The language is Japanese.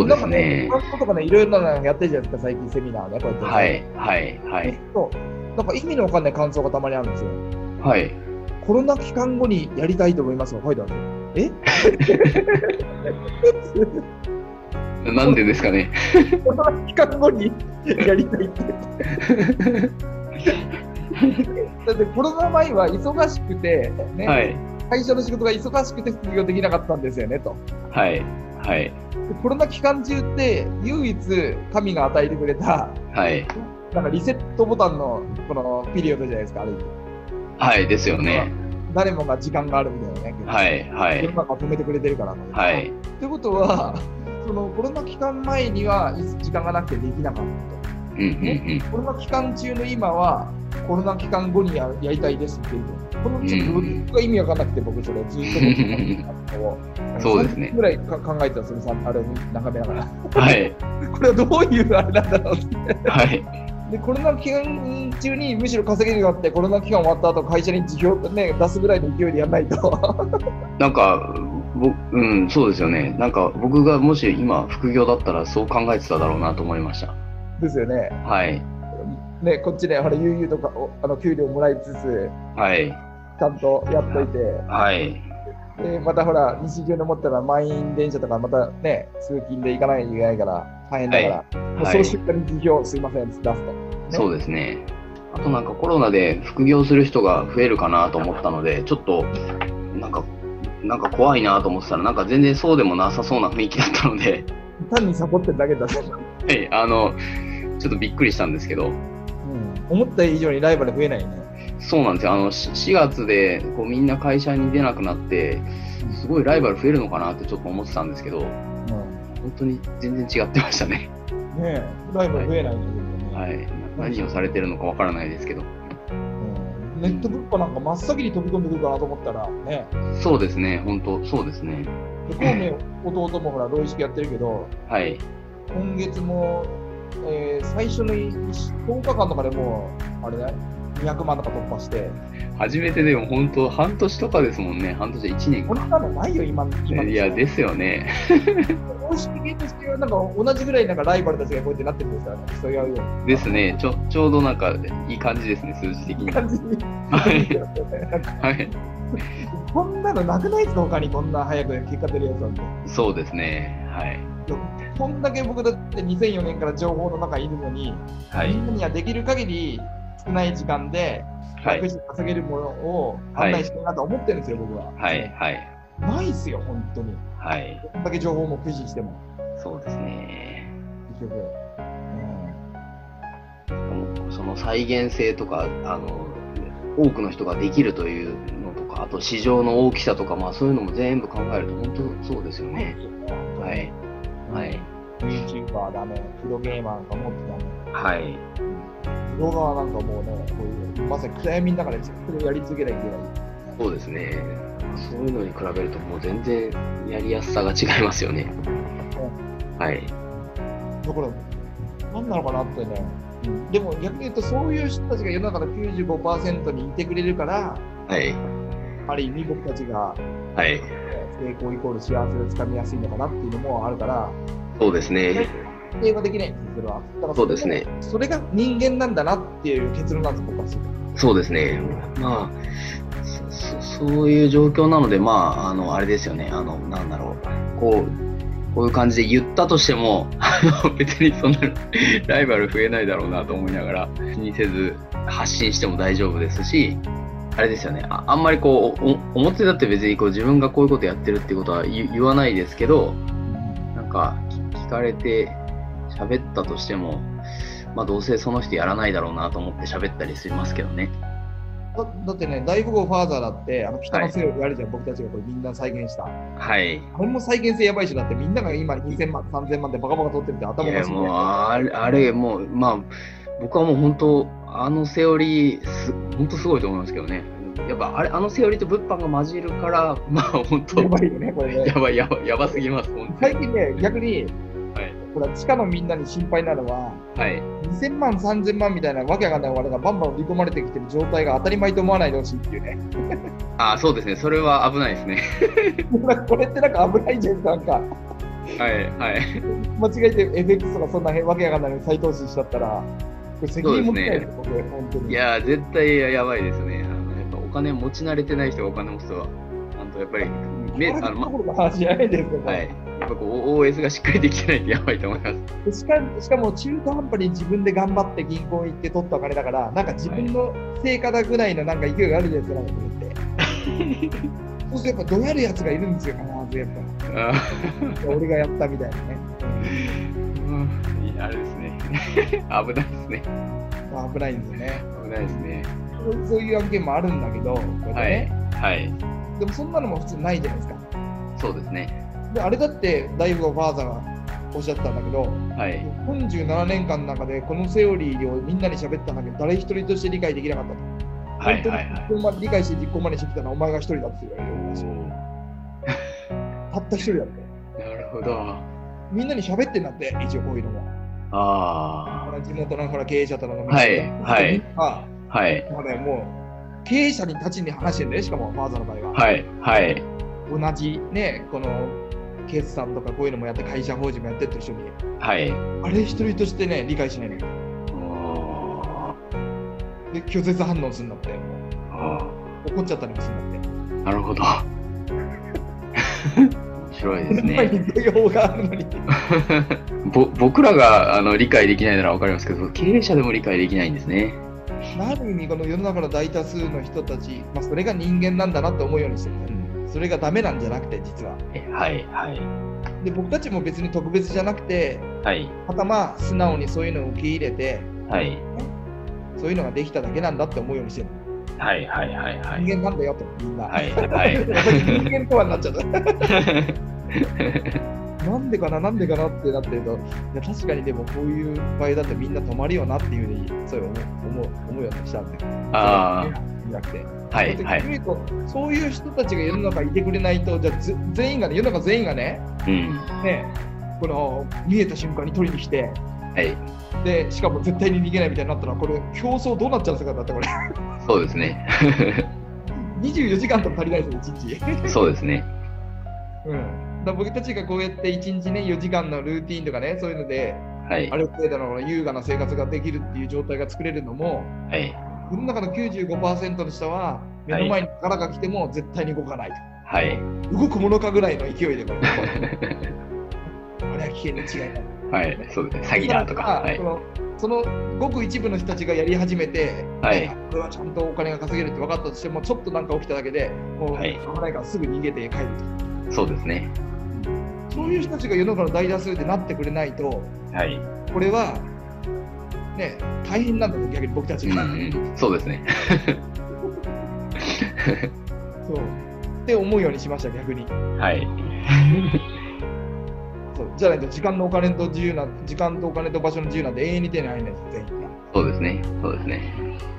ですね。 なんかね、とかね、いろいろなのやってるじゃないですか、最近セミナーね、こうやって。 はいはいはい。 そうなんか意味のわかんない感想がたまにあるんですよ。 はい。 コロナ期間後にやりたいと思いますが書いてあるんですよ。 なんでですかね。 コロナ期間後にやりたいって。だってコロナ前は忙しくて、ね、 はい。 会社の仕事が忙しくて副業できなかったんですよねと。 はいはいでコロナ期間中って唯一神が与えてくれた、 はい。 なんかリセットボタンのこのピリオドじゃないですか、ある意味。 はいですよね。 誰もが時間があるみたいなね。 はいはい世の中を止めてくれてるからね。 はい。 ということは、そのコロナ期間前には時間がなくてできなかったと。 うんうんコロナ期間中の今は、コロナ期間後にやりたいですっていう。このちょっとロジックが意味わかんなくて、僕それずっとそうですねぐらい考えてたんですよ、あれを眺めながら。 はい。 これはどういうあれなんだろうって。 はい。 でコロナ期間中にむしろ稼げるようになって、コロナ期間終わった後会社に辞表、ね、出すぐらいの勢いでやらないと。 なんか、そうですよね。なんか僕がもし今副業だったらそう考えてただろうなと思いました。 ですよね。 はい。 ね、こっちでほら悠々とか給料もらいつつ、 はい。 ちゃんとやっといて、 はい。 でまたほら日常に思ったら満員電車とかまたね通勤で行かないといけないから大変だから、もうその瞬間に辞表すいませんって出すと、ね。 そうですね。あとなんかコロナで副業する人が増えるかなと思ったので、ちょっとなんか怖いなと思ってたら、なんか全然そうでもなさそうな雰囲気だったので、 単にサボってるだけだと、 はい、ちょっとびっくりしたんですけど、 思った以上にライバル増えないよね。 そうなんですよ。4月でこうみんな会社に出なくなって、すごいライバル増えるのかなってちょっと思ってたんですけど、本当に全然違ってましたね。 ねえ、ライバル増えないね。 はい。何をされてるのかわからないですけど。 ネット物販なんか真っ先に飛び込んでくるかなと思ったらね。 そうですね、本当そうですね。 で、孔明弟もほら、同意識やってるけど、 はい。 今月も、最初の10日間とかでもう、あれだよ、200万とか突破して。 初めてでも本当、半年とかですもんね。半年で1年か。 こんなのないよ、今いや、ですよね。 公式系としてはなんか同じぐらいなんかライバルたちがこうやってなってるんですからね、競い合うように。 ですね。ちょうどなんかいい感じですね、数字的に。 感じに。 はい。 こんなのなくないですか、他にこんな早く結果出るやつなんて。 そうですね。はい。 こんだけ僕だって2004年から情報の中にいるのに、 はい、 みんなにはできる限り少ない時間で楽して稼げるものを案内したいなと思ってるんですよ、僕は。 はいはい。 ないっすよ、本当に。 はい。 こんだけ情報も駆使しても。 そうですね。 結局。 その再現性とか、多くの人ができるというのとか、あと市場の大きさとか、まあそういうのも全部考えると本当そうですよね。はい。はい。 YouTuber ダメ、プロゲーマーなんかもっとダメ。 はい。 プロ側なんかもうね、こういうまさに暗闇の中でずっとやり続けないといけない。 そうですね。そういうのに比べるともう全然やりやすさが違いますよね。はい。 だから、何なのかなってね。でも逆に言うと、そういう人たちが世の中の 95% にいてくれるから、 はい。 ある意味僕たちが、 はい。 成功イコール幸せをつかみやすいのかなっていうのもあるから、 そうですね。 否定はできないんですよ、それは。だからそうですね。 それが人間なんだなっていう結論なんです、僕は。 そうですね。まあ、そういう状況なので、まあ、あれですよね。なんだろう。こういう感じで言ったとしても、別にそんなライバル増えないだろうなと思いながら、気にせず発信しても大丈夫ですし、あれですよね。あんまりこう、表だって別にこう自分がこういうことやってるっていうことは言わないですけど、なんか聞かれて喋ったとしても、まあどうせその人やらないだろうなと思って喋ったりしますけどね。 だってね、大富豪ファーザーだって、北のセオリーあるじゃん、僕たちがこれみんな再現した。 はい。 あれも再現性やばいし、だってみんなが今2000万、3000万でバカバカ取ってるって頭がいやもうあれもう、まあ、僕はもう本当、セオリー、本当すごいと思いますけどね。やっぱセオリーと物販が混じるから、まあ本当、 やばいよね、これね。 やばすぎます、本当に。 最近ね、逆に、 はい、 これ地下のみんなに心配なのは、 はい、 2000万、3000万みたいなわけわかんないお金がバンバン売り込まれてきてる状態が当たり前と思わないでほしいっていうね。 そうですね、それは危ないですね。 これってなんか危ないじゃん、なんか。 はいはい。 間違えて FX とかそんなわけわかんないのに再投資しちゃったら、これ責任持ちないですよ、僕、本当に。 いやー、絶対やばいですね。やっぱお金持ち慣れてない人がお金持つとは、やっぱり、 ところの話じゃないですけど、 はい。やっぱOS がしっかりできてないとやばいと思います。 しかも中途半端に自分で頑張って銀行行って取ったお金だから、なんか自分の成果だぐらいのなんか勢いがあるじゃないですか、なんかこれって。そうするとやっぱどやるやつがいるんですよ、必ずやっぱ。俺がやったみたいなね。 あれですね。危ないですね。 危ないんですよね。 危ないですね。 そういう案件もあるんだけど、 はい。はい。 でもそんなのも普通ないじゃないですか。 そうですね。 であれだって大悟がファーザーがおっしゃったんだけど、 はい、 47年間の中でこのセオリーをみんなに喋ったんだけど、誰一人として理解できなかったと。 はいはいはい。 理解して実行までしてきたのはお前が一人だって言われるらしい。たった一人だって。 なるほど。 みんなに喋ってんだって、一応こういうのも。 ああ。 地元の経営者との飲み会はいはい。 もうね、もう経営者にたちに話してるんで、しかもファーザーの場合は。 はいはい。 同じね、この決算とかこういうのもやって、会社法人もやってって一緒に。 はい。 あれ一人としてね、理解しないのよ。で、拒絶反応するんだって。怒っちゃったりもするんだって。 なるほど。面白いですね。僕らが理解できないなら分かりますけど、経営者でも理解できないんですね。 ある意味、この世の中の大多数の人たち、それが人間なんだなって思うようにしてる、それがダメなんじゃなくて、実は。 はいはい。 で、僕たちも別に特別じゃなくて、 はい、 また素直にそういうのを受け入れて、 はい、 そういうのができただけなんだって思うようにしてる。 はいはいはいはい。 人間なんだよと、みんな。 はいはい。 人間とはなっちゃった。なんでかなってなってると、いや確かにでもこういう場合だってみんな止まるよなっていうふうにそう思うようにしたんで。 ああ。 じゃなくて。 はいはい。 そういう人たちが世の中にいてくれないと、じゃあ全員がね、世の中全員がね、この見えた瞬間に取りに来て、 はい。 で、しかも絶対に逃げないみたいになったら、これ競争どうなっちゃうんですかだってこれ。 そうですね。 24時間とも足りないですよ、1日。 そうですね。 だ僕たちがこうやって1日ね、4時間のルーティンとかね、そういうので、 はい、 ある程度の優雅な生活ができるっていう状態が作れるのも、 はい、 世の中の 95% の人は、目の前に力が来ても絶対に動かないと。 はい、 動くものかぐらいの勢いで、あれは危険に違いない。 はい、そうですね。詐欺だとか。はい、 そのごく一部の人たちがやり始めて、 はい、 これはちゃんとお金が稼げるって分かったとしても、ちょっとなんか起きただけで、もう危ないからすぐ逃げて帰ると。 そうですね。 そういう人たちが世の中の大多数でなってくれないと、 はい、 これは、ね、大変なんだと、逆に僕たちが。 そうですね。 そうって思うようにしました、逆に。 はい。 そうじゃないと、時間とお金と場所の自由なんて永遠に手に入らないです、全員が。 そうですね。そうですね。